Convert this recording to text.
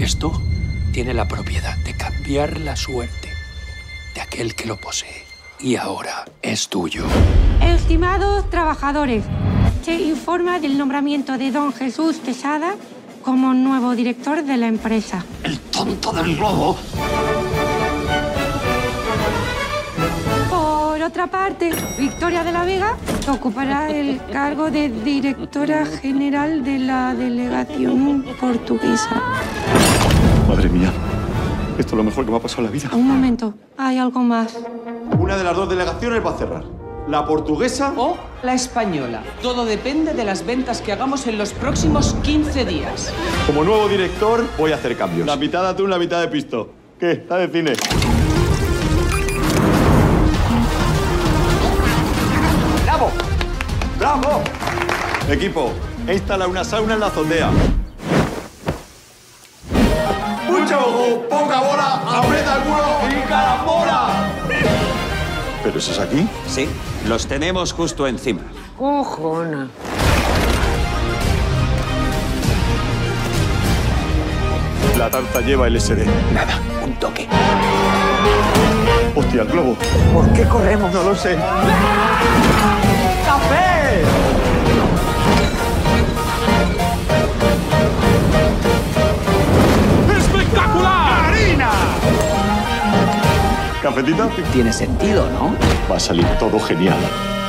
Esto tiene la propiedad de cambiar la suerte de aquel que lo posee. Y ahora es tuyo. Estimados trabajadores, se informa del nombramiento de don Jesús Quesada como nuevo director de la empresa. ¡El tonto del globo! Por otra parte, Victoria de la Vega ocupará el cargo de directora general de la delegación portuguesa. Madre mía, esto es lo mejor que me ha pasado en la vida. Un momento, hay algo más. Una de las dos delegaciones va a cerrar. La portuguesa O la española. Todo depende de las ventas que hagamos en los próximos 15 días. Como nuevo director, voy a hacer cambios. La mitad de atún, la mitad de pisto. ¿Qué? ¿Está de cine? ¡Bravo! ¡Bravo! Equipo, he instalado una sauna en la azotea. ¡Mucho ojo! ¡Poca bola! ¡Aprieta el culo y carambola! ¿Pero eso es aquí? Sí, los tenemos justo encima. Cojona. La tarta lleva LSD. Nada, un toque. ¡Hostia, el globo! ¿Por qué corremos? No lo sé. ¡Café! ¡Espectacular! ¡Harina! ¿Cafetito? Tiene sentido, ¿no? Va a salir todo genial.